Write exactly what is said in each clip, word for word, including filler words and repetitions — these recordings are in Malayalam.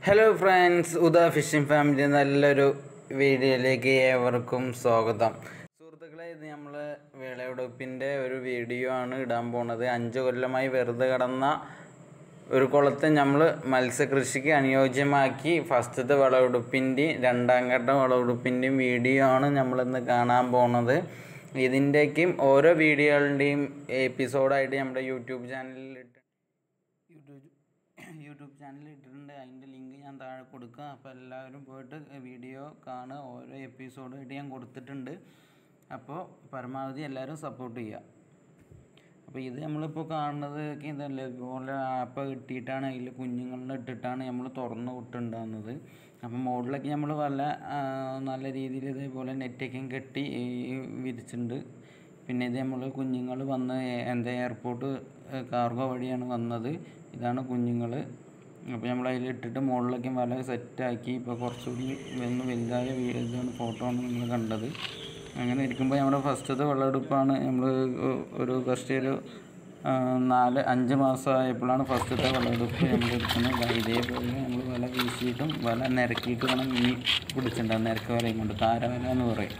ഹലോ ഫ്രണ്ട്സ്, ഉദാ ഫിഷിംഗ് ഫാമിലി നല്ലൊരു വീഡിയോയിലേക്ക് ഏവർക്കും സ്വാഗതം. സുഹൃത്തുക്കളെ, ഇത് നമ്മൾ വിളവെടുപ്പിൻ്റെ ഒരു വീഡിയോ ആണ് ഇടാൻ പോണത്. അഞ്ച് കൊല്ലമായി വെറുതെ കിടന്ന ഒരു കുളത്തെ നമ്മൾ മത്സ്യകൃഷിക്ക് അനുയോജ്യമാക്കി ഫസ്റ്റത്തെ വിളവെടുപ്പിൻ്റെയും രണ്ടാം ഘട്ട വിളവെടുപ്പിൻ്റെയും വീഡിയോ ആണ് നമ്മളിന്ന് കാണാൻ പോണത്. ഇതിൻ്റെയും ഓരോ വീഡിയോകളുടെയും എപ്പിസോഡായിട്ട് നമ്മുടെ യൂട്യൂബ് ചാനലിൽ ഇട്ട് യൂട്യൂബ് യൂട്യൂബ് ചാനലിൽ ഇട്ടിട്ടുണ്ട്. അതിൻ്റെ ലിങ്ക് ഞാൻ താഴെ കൊടുക്കുക. അപ്പോൾ എല്ലാവരും പോയിട്ട് വീഡിയോ കാണുക. ഓരോ എപ്പിസോഡായിട്ട് ഞാൻ കൊടുത്തിട്ടുണ്ട്. അപ്പോൾ പരമാവധി എല്ലാവരും സപ്പോർട്ട് ചെയ്യുക. അപ്പോൾ ഇത് നമ്മളിപ്പോൾ കാണുന്നത് ഇതല്ലേ, ഇതുപോലെ ആപ്പ കിട്ടിയിട്ടാണ് അതിൽ കുഞ്ഞുങ്ങളെ ഇട്ടിട്ടാണ് നമ്മൾ തുറന്ന് വിട്ടുണ്ടാകുന്നത്. അപ്പം മുകളിലൊക്കെ നമ്മൾ വല്ല നല്ല രീതിയിൽ ഇതേപോലെ നെറ്റൊക്കെ കെട്ടി വിരിച്ചിട്ടുണ്ട്. പിന്നെ ഇത് നമ്മൾ കുഞ്ഞുങ്ങൾ വന്ന് എന്താ എയർപോർട്ട് കാർഗോ വഴിയാണ് വന്നത്. ഇതാണ് കുഞ്ഞുങ്ങൾ. അപ്പോൾ നമ്മൾ അതിലിട്ടിട്ട് മുകളിലേക്ക് വല സെറ്റാക്കി ഇപ്പോൾ കുറച്ചുകൂടി ഒന്ന് വലുതായ ഇതാണ് ഫോട്ടോ ആണ് നിങ്ങൾ കണ്ടത്. അങ്ങനെ ഇരിക്കുമ്പോൾ നമ്മുടെ ഫസ്റ്റത്തെ വിളവെടുപ്പാണ്. നമ്മൾ ഒരു ഫസ്റ്റ് ഒരു നാല് അഞ്ച് മാസമായപ്പോഴാണ് ഫസ്റ്റത്തെ വിളവെടുപ്പ് നമ്മൾ എടുക്കുന്നത്. ഇതേപോലെ നമ്മൾ വല വീശിയിട്ടും വല നിരക്കിയിട്ട് വേണം മീൻ പിടിച്ചിട്ടുണ്ടാകും. നിരക്ക വലയും കൊണ്ട് താരവല എന്ന് പറയും.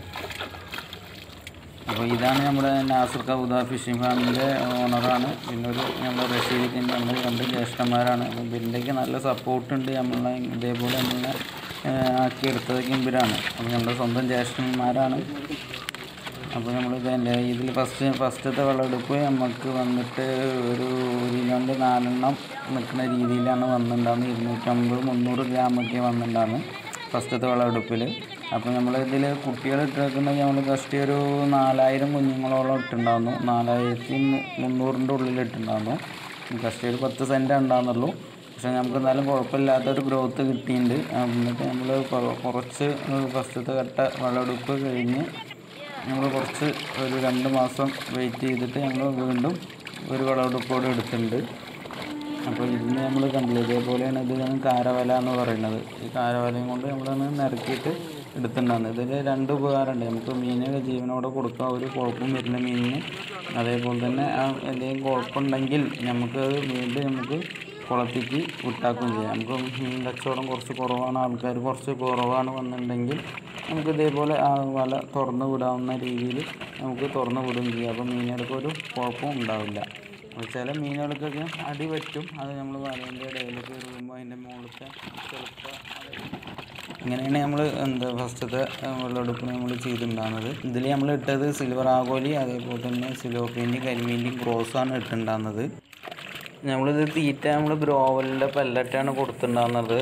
അപ്പോൾ ഇതാണ് നമ്മുടെ നാസിർ ഉദാ ഫിഷിംഗ് ഫാമിൻ്റെ ഓണറാണ്. പിന്നെ ഒരു നമ്മുടെ റഷീദ് നമ്മൾ രണ്ട് ജ്യേഷ്ഠന്മാരാണ്. അപ്പോൾ ഇതിൻ്റെയൊക്കെ നല്ല സപ്പോർട്ടുണ്ട്. നമ്മളെ ഇതേപോലെ നമ്മളെ ആക്കിയെടുത്തതൊക്കെ ഇവരാണ്. അപ്പോൾ നമ്മുടെ സ്വന്തം ജ്യേഷ്ഠന്മാരാണ്. അപ്പോൾ നമ്മൾ ഇതിൻ്റെ ഇതിൽ ഫസ്റ്റ് ഫസ്റ്റത്തെ വിളവെടുപ്പ് നമുക്ക് വന്നിട്ട് ഒരു ഇതിലാണ്ട് നാലെണ്ണം നിൽക്കുന്ന രീതിയിലാണ് വന്നിട്ടുണ്ടാകുന്നത്. ഇരുന്നൂറ്റമ്പത് മുന്നൂറ് ഗ്രാമൊക്കെ വന്നിട്ടുണ്ടാകുന്നു ഫസ്റ്റത്തെ വിളവെടുപ്പിൽ. അപ്പോൾ നമ്മളിതിൽ കുട്ടികൾ ഇട്ടിരിക്കുന്നത് നമ്മൾ ഫസ്റ്റ് ഒരു നാലായിരം കുഞ്ഞുങ്ങളോളം ഇട്ടുണ്ടാകുന്നു. നാലായിരത്തി മുന്നൂറിൻ്റെ ഉള്ളിൽ ഇട്ടുണ്ടാകുന്നു. ഫസ്റ്റ് ഒരു പത്ത് സെൻറ്റ് ഉണ്ടാകുന്നുള്ളൂ. പക്ഷേ നമുക്ക് എന്നാലും കുഴപ്പമില്ലാത്തൊരു ഗ്രോത്ത് കിട്ടിയിട്ടുണ്ട്. എന്നിട്ട് നമ്മൾ കുറച്ച് ഫസ്റ്റത്തെ ഘട്ട വിളവെടുപ്പ് കഴിഞ്ഞ് നമ്മൾ കുറച്ച് ഒരു രണ്ട് മാസം വെയിറ്റ് ചെയ്തിട്ട് ഞങ്ങൾ വീണ്ടും ഒരു വിളവെടുപ്പോടെ എടുത്തിട്ടുണ്ട്. അപ്പോൾ ഇതിന് നമ്മൾ കണ്ടില്ല, ഇതേപോലെയാണ് ഇത് ഞാൻ കാരവല എന്ന് പറയുന്നത്. ഈ കാരവലയും കൊണ്ട് നമ്മളൊന്ന് നിരക്കിയിട്ട് എടുത്തിട്ടുണ്ടാകുന്നത്. ഇതിൽ രണ്ട് ഉപകാരമുണ്ട്. നമുക്ക് മീനിനെ ജീവനോടെ കൊടുക്കാം, ഒരു കുഴപ്പം വരുന്ന മീനിന്. അതേപോലെ തന്നെ ആ എന്തെങ്കിലും കുഴപ്പമുണ്ടെങ്കിൽ നമുക്ക് വീണ്ടും നമുക്ക് കുളത്തേക്ക് വിട്ടാക്കുകയും ചെയ്യാം. നമുക്ക് മീൻ കച്ചവടം കുറച്ച് കുറവാണ്, ആൾക്കാർ കുറച്ച് കുറവാണ് വന്നിട്ടുണ്ടെങ്കിൽ നമുക്ക് ഇതേപോലെ ആ വല തുറന്ന് വിടാവുന്ന രീതിയിൽ നമുക്ക് തുറന്ന് വിടുകയും ചെയ്യാം. അപ്പോൾ മീനുകൾക്ക് ഒരു കുഴപ്പവും ഉണ്ടാവില്ല. ചില മീനുകൾക്കൊക്കെ അടി പറ്റും. അത് നമ്മൾ വലേൻ്റെ ഇടയിലേക്ക് ഇടുമ്പോൾ അതിൻ്റെ മുകളിലത്തെ ചിലപ്പോൾ ഇങ്ങനെയാണ് നമ്മൾ എന്താ ഫസ്റ്റത്തെ വിളവെടുപ്പ് നമ്മൾ ചെയ്തിട്ടുണ്ടാകുന്നത്. ഇതിൽ നമ്മൾ ഇട്ടത് സിൽവർ ആഗോലി, അതേപോലെ തന്നെ സിലോപ്പീൻ്റെയും കരിമീൻ്റെയും ക്രോസാണ് ഇട്ടുണ്ടാകുന്നത്. നമ്മളിത് തീറ്റ നമ്മൾ ഗ്രോവലിൻ്റെ പെല്ലറ്റാണ് കൊടുത്തിട്ടുണ്ടാകുന്നത്.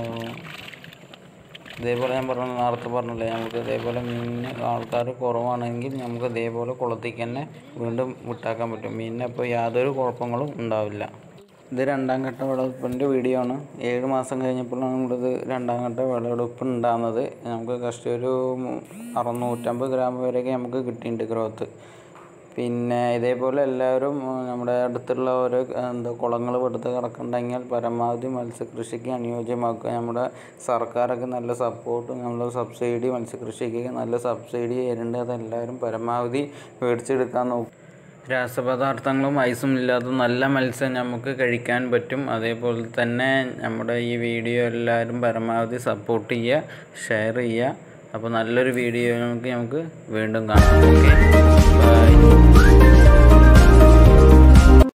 ഇതേപോലെ ഞാൻ പറഞ്ഞ നേരത്തെ പറഞ്ഞില്ലേ, നമുക്ക് ഇതേപോലെ മീനിന് ആൾക്കാർ കുറവാണെങ്കിൽ നമുക്ക് ഇതേപോലെ കുളത്തേക്ക് തന്നെ വീണ്ടും വിട്ടാക്കാൻ പറ്റും. മീനിന് അപ്പോൾ യാതൊരു കുഴപ്പങ്ങളും ഉണ്ടാവില്ല. ഇത് രണ്ടാം ഘട്ട വിളവെടുപ്പിൻ്റെ വീഡിയോ ആണ്. ഏഴ് മാസം കഴിഞ്ഞപ്പോഴാണ് നമ്മളിത് രണ്ടാം ഘട്ട വിളവെടുപ്പ് ഉണ്ടാകുന്നത്. നമുക്ക് കഷ്ടി ഒരു അറുന്നൂറ്റമ്പത് ഗ്രാം വരെയൊക്കെ നമുക്ക് കിട്ടിയിട്ടുണ്ട് ഗ്രോത്ത്. പിന്നെ ഇതേപോലെ എല്ലാവരും നമ്മുടെ അടുത്തുള്ള ഓരോ എന്താ കുളങ്ങൾ വെറുതെ കിടക്കുന്നുണ്ടെങ്കിൽ പരമാവധി മത്സ്യകൃഷിക്ക് അനുയോജ്യമാക്കുക. നമ്മുടെ സർക്കാരൊക്കെ നല്ല സപ്പോർട്ടും നമ്മുടെ സബ്സിഡി മത്സ്യകൃഷിക്ക് നല്ല സബ്സിഡി തരുന്നുണ്ട്. അതെല്ലാവരും പരമാവധി മേടിച്ചെടുക്കാൻ നോക്കും. രാസപദാർത്ഥങ്ങളും ഐസും ഇല്ലാത്ത നല്ല മത്സ്യം നമുക്ക് കഴിക്കാൻ പറ്റും. അതേപോലെ തന്നെ നമ്മുടെ ഈ വീഡിയോ എല്ലാവരും പരമാവധി സപ്പോർട്ട് ചെയ്യുക, ഷെയർ ചെയ്യുക. അപ്പോൾ നല്ലൊരു വീഡിയോ നമുക്ക് നമുക്ക് വീണ്ടും കാണാം. ഓക്കെ.